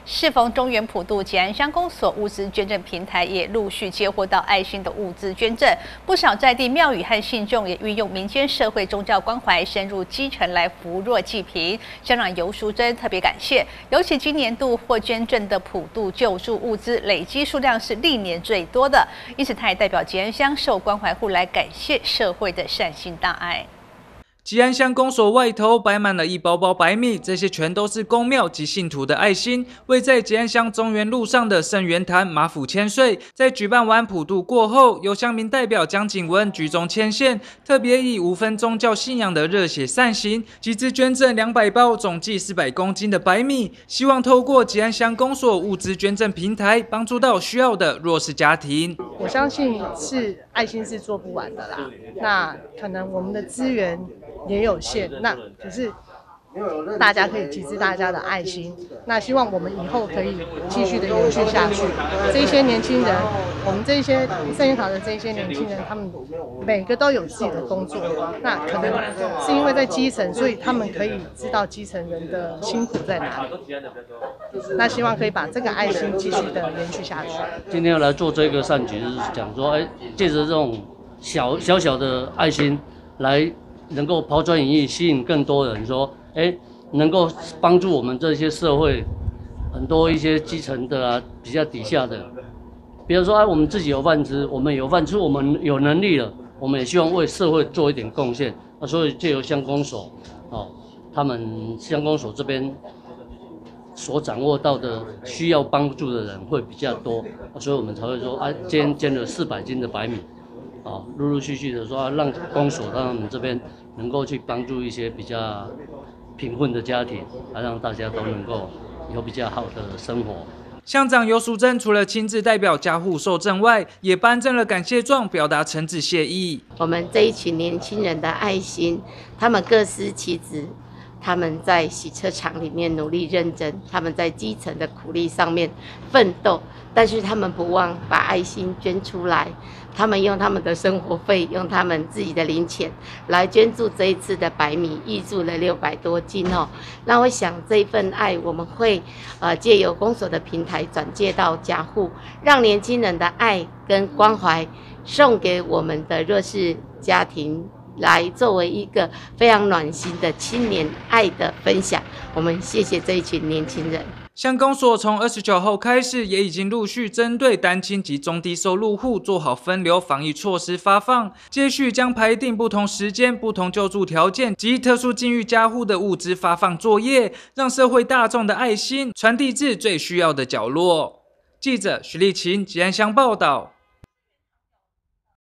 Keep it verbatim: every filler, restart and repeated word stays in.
适逢中元普渡，吉安乡公所物资捐赠平台也陆续接获到爱心的物资捐赠，不少在地庙宇和信众也运用民间社会宗教关怀，深入基层来扶弱济贫。乡长游淑珍特别感谢，尤其今年度获捐赠的普渡救助物资累积数量是历年最多的，因此他也代表吉安乡受关怀户来感谢社会的善心大爱。 吉安乡公所外头摆满了一包包白米，这些全都是公庙及信徒的爱心。位在吉安乡中原路上的圣元坛马府千岁，在举办完普渡过后，由乡民代表江景文举中牵线，特别以无分宗教信仰的热血善行，集资捐赠两百包，总计四百公斤的白米，希望透过吉安乡公所物资捐赠平台，帮助到需要的弱势家庭。 我相信是爱心是做不完的啦，那可能我们的资源 也有限，那可是大家可以集资大家的爱心，那希望我们以后可以继续的延续下去。这些年轻人，我们这些圣元堂的这些年轻人，他们每个都有自己的工作，那可能是因为在基层，所以他们可以知道基层人的辛苦在哪里。那希望可以把这个爱心继续的延续下去。 今天要来做这个善举，就是讲说，哎，借着这种小小小的爱心来 能够抛砖引玉，吸引更多人说，哎，能够帮助我们这些社会很多一些基层的啊，比较底下的，比如说，哎，我们自己有饭吃，我们有饭吃，我们有能力了，我们也希望为社会做一点贡献。那所以借由乡公所，哦，他们乡公所这边所掌握到的需要帮助的人会比较多，所以我们才会说，啊，今天捐了四百斤的白米。 啊，陆陆续续的说，让公所他们这边能够去帮助一些比较贫困的家庭，来让大家都能够有比较好的生活。 乡长游淑珍除了亲自代表家户受赠外，也颁赠了感谢状，表达诚挚谢意。 我们这一群年轻人的爱心，他们各司其职。 他们在洗车场里面努力认真，他们在基层的苦力上面奋斗，但是他们不忘把爱心捐出来。他们用他们的生活费，用他们自己的零钱来捐助这一次的白米，预助了六百多斤哦。那我想这一份爱，我们会呃借由公所的平台转介到家户，让年轻人的爱跟关怀送给我们的弱势家庭。 来作为一个非常暖心的青年爱的分享，我们谢谢这一群年轻人。 乡公所从二十九号开始，也已经陆续针对单亲及中低收入户做好分流防疫措施发放，接续将排定不同时间、不同救助条件及特殊境遇家户的物资发放作业，让社会大众的爱心传递至最需要的角落。记者徐立琴吉安乡报道。